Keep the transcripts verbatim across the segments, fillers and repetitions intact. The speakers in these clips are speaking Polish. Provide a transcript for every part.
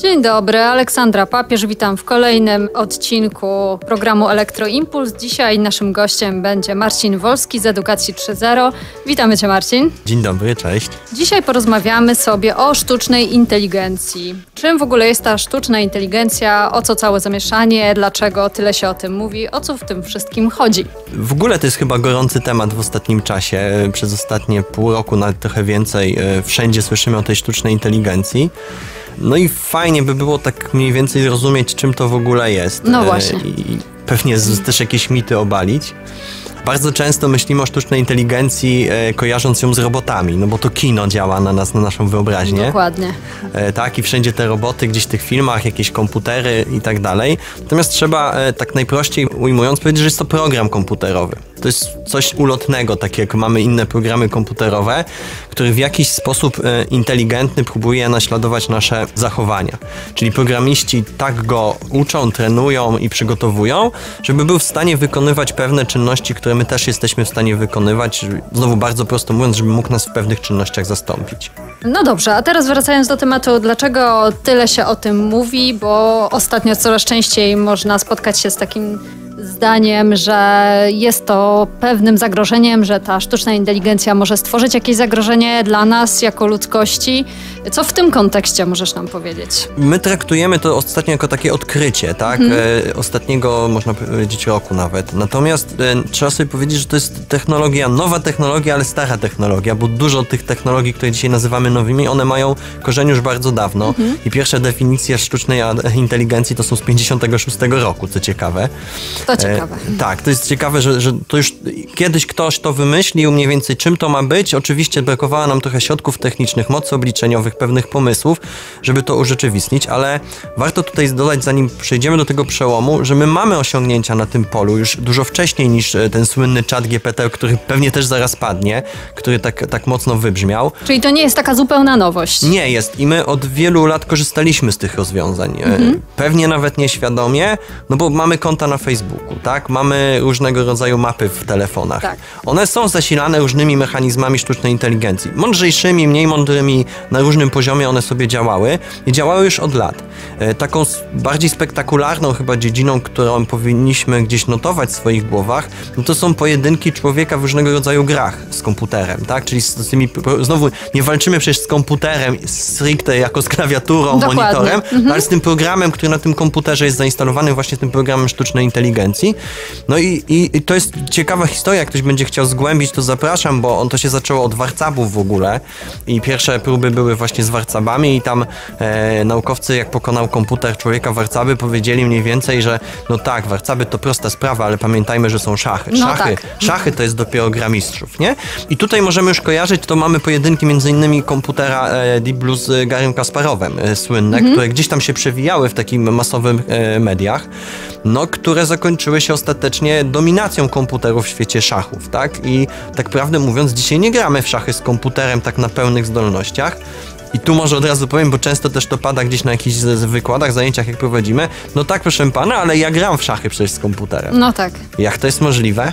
Dzień dobry, Aleksandra Papież, witam w kolejnym odcinku programu Elektroimpuls. Dzisiaj naszym gościem będzie Marcin Wolski z Edukacji trzy zero. Witamy Cię, Marcin. Dzień dobry, cześć. Dzisiaj porozmawiamy sobie o sztucznej inteligencji. Czym w ogóle jest ta sztuczna inteligencja, o co całe zamieszanie, dlaczego tyle się o tym mówi, o co w tym wszystkim chodzi? W ogóle to jest chyba gorący temat w ostatnim czasie. Przez ostatnie pół roku, nawet trochę więcej, wszędzie słyszymy o tej sztucznej inteligencji. No i fajnie by było tak mniej więcej zrozumieć, czym to w ogóle jest. No właśnie. I pewnie z, też jakieś mity obalić. Bardzo często myślimy o sztucznej inteligencji, e, kojarząc ją z robotami, no bo to kino działa na nas, na naszą wyobraźnię. Dokładnie. E, tak, i wszędzie te roboty, gdzieś w tych filmach, jakieś komputery i tak dalej. Natomiast trzeba, e, tak najprościej ujmując, powiedzieć, że jest to program komputerowy. To jest coś ulotnego, tak jak mamy inne programy komputerowe, który w jakiś sposób e, inteligentny próbuje naśladować nasze zachowania. Czyli programiści tak go uczą, trenują i przygotowują, żeby był w stanie wykonywać pewne czynności, które my też jesteśmy w stanie wykonywać, znowu bardzo prosto mówiąc, żeby mógł nas w pewnych czynnościach zastąpić. No dobrze, a teraz wracając do tematu, dlaczego tyle się o tym mówi, bo ostatnio coraz częściej można spotkać się z takim zdaniem, że jest to pewnym zagrożeniem, że ta sztuczna inteligencja może stworzyć jakieś zagrożenie dla nas jako ludzkości. Co w tym kontekście możesz nam powiedzieć? My traktujemy to ostatnio jako takie odkrycie, tak? Mhm. E, ostatniego, można powiedzieć, roku nawet. Natomiast e, trzeba sobie powiedzieć, że to jest technologia, nowa technologia, ale stara technologia, bo dużo tych technologii, które dzisiaj nazywamy nowymi, one mają korzeń już bardzo dawno. Mhm. I pierwsze definicje sztucznej inteligencji to są z pięćdziesiątego szóstego roku, co ciekawe. To ciekawe. E, tak, to jest ciekawe, że, że to już kiedyś ktoś to wymyślił, mniej więcej czym to ma być. Oczywiście brakowało nam trochę środków technicznych, mocy obliczeniowych, pewnych pomysłów, żeby to urzeczywistnić, ale warto tutaj dodać, zanim przejdziemy do tego przełomu, że my mamy osiągnięcia na tym polu już dużo wcześniej niż ten słynny czat G P T, który pewnie też zaraz padnie, który tak, tak mocno wybrzmiał. Czyli to nie jest taka zupełna nowość? Nie jest i my od wielu lat korzystaliśmy z tych rozwiązań. Mhm. Pewnie nawet nieświadomie, no bo mamy konta na Facebooku, tak? Mamy różnego rodzaju mapy w telefonach. Tak. One są zasilane różnymi mechanizmami sztucznej inteligencji. Mądrzejszymi, mniej mądrymi, na różnym poziomie one sobie działały i działały już od lat. E, taką bardziej spektakularną chyba dziedziną, którą powinniśmy gdzieś notować w swoich głowach, no to są pojedynki człowieka w różnego rodzaju grach z komputerem, tak? Czyli z, z tymi, znowu nie walczymy przecież z komputerem stricte jako z klawiaturą, Dokładnie. monitorem, Mhm. ale z tym programem, który na tym komputerze jest zainstalowany, właśnie tym programem sztucznej inteligencji. No i, i, i to jest ciekawa historia, jak ktoś będzie chciał zgłębić, to zapraszam, bo on to się zaczęło od warcabów w ogóle i pierwsze próby były właśnie z warcabami i tam e, naukowcy, jak pokonał komputer człowieka warcaby, powiedzieli mniej więcej, że no tak, warcaby to prosta sprawa, ale pamiętajmy, że są szachy. No Szachy, tak. szachy to jest dopiero gra mistrzów, nie? I tutaj możemy już kojarzyć, to mamy pojedynki między innymi komputera e, Deep Blue z Garrym Kasparowem, e, słynne, mhm. które gdzieś tam się przewijały w takim masowym e, mediach, no, które zakończyły się ostatecznie dominacją komputerów w świecie szachów, tak? I tak prawdę mówiąc, dzisiaj nie gramy w szachy z komputerem tak na pełnych zdolnościach. I tu może od razu powiem, bo często też to pada gdzieś na jakichś z, z wykładach, zajęciach, jak prowadzimy. No tak, proszę pana, ale ja gram w szachy przecież z komputerem. No tak. Jak to jest możliwe?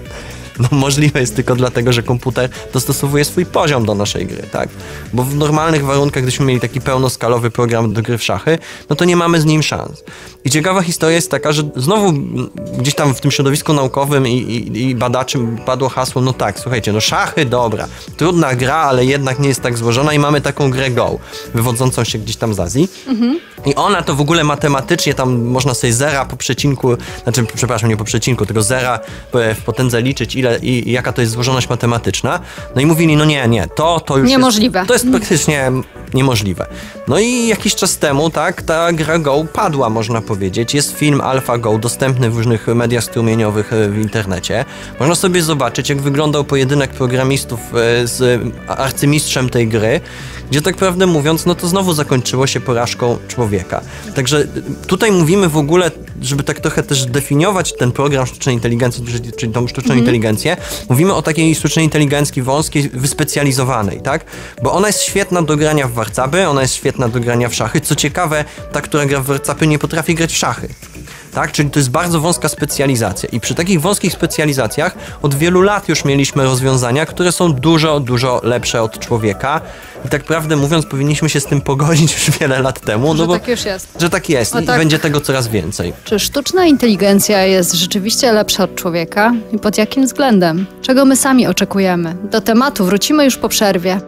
No możliwe jest tylko dlatego, że komputer dostosowuje swój poziom do naszej gry, tak? Bo w normalnych warunkach, gdybyśmy mieli taki pełnoskalowy program do gry w szachy, no to nie mamy z nim szans. I ciekawa historia jest taka, że znowu gdzieś tam w tym środowisku naukowym i, i, i badaczy padło hasło, no tak, słuchajcie, no szachy, dobra, trudna gra, ale jednak nie jest tak złożona i mamy taką grę Go, wywodzącą się gdzieś tam z Azji. Mhm. I ona to w ogóle matematycznie, tam można sobie zera po przecinku, znaczy, przepraszam, nie po przecinku, tylko zera w potędze liczyć, ile i, i jaka to jest złożoność matematyczna. No i mówili, no nie, nie, to, to już niemożliwe. Jest, to jest praktycznie niemożliwe. No i jakiś czas temu, tak, ta gra Go padła, można powiedzieć. Jest film AlphaGo dostępny w różnych mediach strumieniowych w internecie. Można sobie zobaczyć, jak wyglądał pojedynek programistów z arcymistrzem tej gry, gdzie tak prawdę mówiąc, no to znowu zakończyło się porażką człowieka. Także tutaj mówimy w ogóle, żeby tak trochę też definiować ten program sztucznej inteligencji, czyli tą sztuczną mm-hmm. inteligencję, mówimy o takiej sztucznej inteligencji wąskiej, wyspecjalizowanej, tak? Bo ona jest świetna do grania w warcaby, ona jest świetna do grania w szachy. Co ciekawe, ta, która gra w warcaby, nie potrafi grać w szachy. tak? Czyli to jest bardzo wąska specjalizacja i przy takich wąskich specjalizacjach od wielu lat już mieliśmy rozwiązania, które są dużo, dużo lepsze od człowieka i tak prawdę mówiąc powinniśmy się z tym pogodzić już wiele lat temu. Że no bo, tak już jest. Że tak jest o i tak. będzie tego coraz więcej. Czy sztuczna inteligencja jest rzeczywiście lepsza od człowieka i pod jakim względem? Czego my sami oczekujemy? Do tematu wrócimy już po przerwie.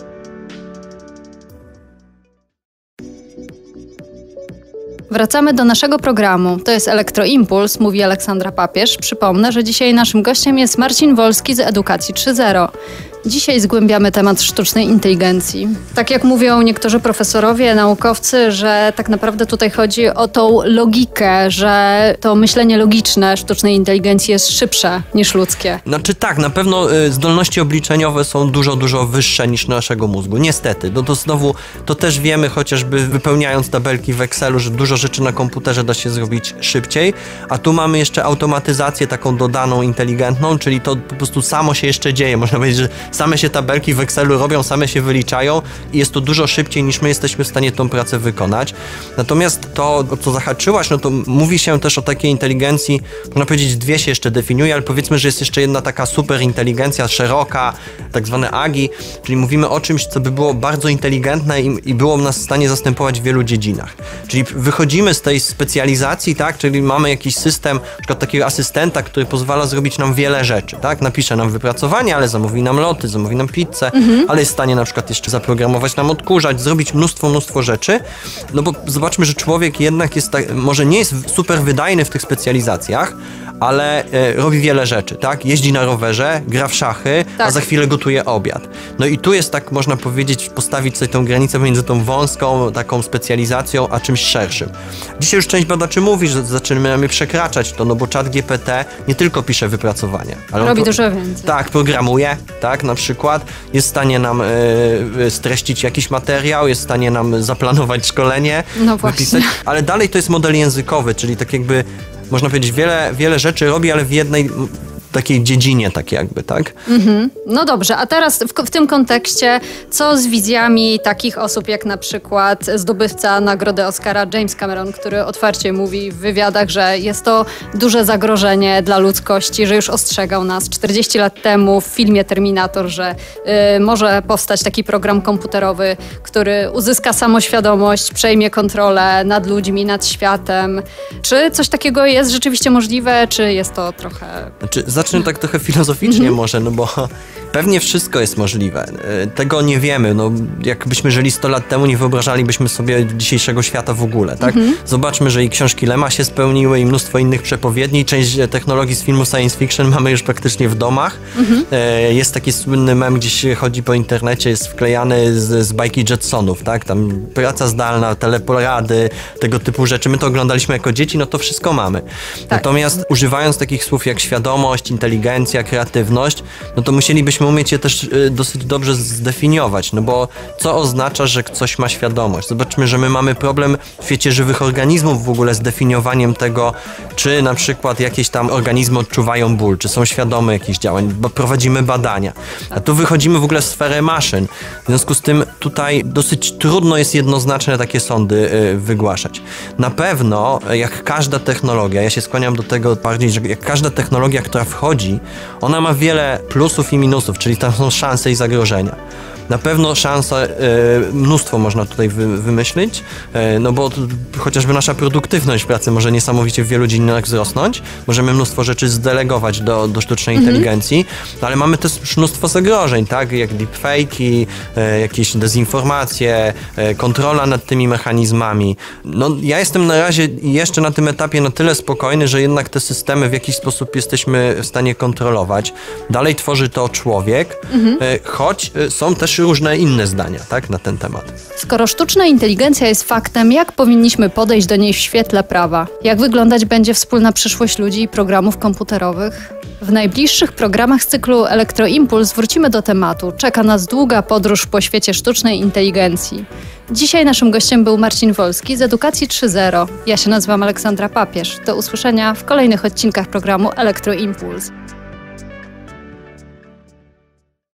Wracamy do naszego programu. To jest Elektroimpuls, mówi Aleksandra Papież. Przypomnę, że dzisiaj naszym gościem jest Marcin Wolski z Edukacji trzy zero. Dzisiaj zgłębiamy temat sztucznej inteligencji. Tak jak mówią niektórzy profesorowie, naukowcy, że tak naprawdę tutaj chodzi o tą logikę, że to myślenie logiczne sztucznej inteligencji jest szybsze niż ludzkie. Znaczy tak, na pewno y, zdolności obliczeniowe są dużo, dużo wyższe niż naszego mózgu. Niestety, no to znowu, to też wiemy chociażby wypełniając tabelki w Excelu, że dużo rzeczy na komputerze da się zrobić szybciej, a tu mamy jeszcze automatyzację taką dodaną, inteligentną, czyli to po prostu samo się jeszcze dzieje. Można powiedzieć, że same się tabelki w Excelu robią, same się wyliczają i jest to dużo szybciej niż my jesteśmy w stanie tą pracę wykonać. Natomiast to, o co zahaczyłaś, no to mówi się też o takiej inteligencji, można powiedzieć, dwie się jeszcze definiuje, ale powiedzmy, że jest jeszcze jedna taka super inteligencja, szeroka, tak zwane A G I, czyli mówimy o czymś, co by było bardzo inteligentne i, i było nas w stanie zastępować w wielu dziedzinach. Czyli wychodzimy z tej specjalizacji, tak, czyli mamy jakiś system, na przykład takiego asystenta, który pozwala zrobić nam wiele rzeczy, tak, napisze nam wypracowanie, ale zamówi nam loty, zamówi nam pizzę, mhm. ale jest w stanie na przykład jeszcze zaprogramować nam odkurzacz, zrobić mnóstwo, mnóstwo rzeczy, no bo zobaczmy, że człowiek jednak jest tak, może nie jest super wydajny w tych specjalizacjach, ale e, robi wiele rzeczy, tak? Jeździ na rowerze, gra w szachy, tak. a za chwilę gotuje obiad. No i tu jest tak, można powiedzieć, postawić sobie tą granicę między tą wąską taką specjalizacją, a czymś szerszym. Dzisiaj już część badaczy mówi, że zaczynamy przekraczać to, no bo czat G P T nie tylko pisze wypracowania, ale robi on pro- dużo więcej. Tak, programuje, tak, na przykład jest w stanie nam e, streścić jakiś materiał, jest w stanie nam zaplanować szkolenie, no właśnie. wypisać, ale dalej to jest model językowy, czyli tak jakby można powiedzieć, wiele, wiele rzeczy robi, ale w jednej takiej dziedzinie, tak jakby, tak? Mhm. No dobrze, a teraz w, w tym kontekście, co z wizjami takich osób jak na przykład zdobywca nagrody Oscara James Cameron, który otwarcie mówi w wywiadach, że jest to duże zagrożenie dla ludzkości, że już ostrzegał nas czterdzieści lat temu w filmie Terminator, że y, może powstać taki program komputerowy, który uzyska samoświadomość, przejmie kontrolę nad ludźmi, nad światem. Czy coś takiego jest rzeczywiście możliwe, czy jest to trochę... Znaczy, zacznę tak trochę filozoficznie mm-hmm. może, no bo pewnie wszystko jest możliwe. Tego nie wiemy. No, jakbyśmy żyli sto lat temu, nie wyobrażalibyśmy sobie dzisiejszego świata w ogóle, tak? Mm-hmm. Zobaczmy, że i książki Lema się spełniły i mnóstwo innych przepowiedni. Część technologii z filmu science fiction mamy już praktycznie w domach. Mm-hmm. Jest taki słynny mem, gdzieś chodzi po internecie, jest wklejany z, z bajki Jetsonów, tak? Tam praca zdalna, teleporady, tego typu rzeczy. My to oglądaliśmy jako dzieci, no to wszystko mamy. Tak. Natomiast używając takich słów jak świadomość, inteligencja, kreatywność, no to musielibyśmy umieć je też y, dosyć dobrze zdefiniować, no bo co oznacza, że coś ma świadomość? Zobaczmy, że my mamy problem w świecie żywych organizmów w ogóle z definiowaniem tego, czy na przykład jakieś tam organizmy odczuwają ból, czy są świadome jakichś działań, bo prowadzimy badania. A tu wychodzimy w ogóle w sferę maszyn. W związku z tym tutaj dosyć trudno jest jednoznaczne takie sądy y, wygłaszać. Na pewno, jak każda technologia, ja się skłaniam do tego bardziej, że jak każda technologia, która wchodzi, ona ma wiele plusów i minusów, czyli tam są szanse i zagrożenia. Na pewno szanse, y, mnóstwo można tutaj wy, wymyślić, y, no bo to, chociażby nasza produktywność pracy może niesamowicie w wielu dziedzinach wzrosnąć. Możemy mnóstwo rzeczy zdelegować do, do sztucznej mhm. inteligencji, no ale mamy też mnóstwo zagrożeń, tak, jak deepfake'i, y, jakieś dezinformacje, y, kontrola nad tymi mechanizmami. No ja jestem na razie jeszcze na tym etapie na tyle spokojny, że jednak te systemy w jakiś sposób jesteśmy w stanie kontrolować. Dalej tworzy to człowiek, mhm. y, choć y, są też różne inne zdania, tak, na ten temat. Skoro sztuczna inteligencja jest faktem, jak powinniśmy podejść do niej w świetle prawa? Jak wyglądać będzie wspólna przyszłość ludzi i programów komputerowych? W najbliższych programach z cyklu Elektroimpuls wrócimy do tematu. Czeka nas długa podróż po świecie sztucznej inteligencji. Dzisiaj naszym gościem był Marcin Wolski z Edukacji trzy zero. Ja się nazywam Aleksandra Papież. Do usłyszenia w kolejnych odcinkach programu Elektroimpuls.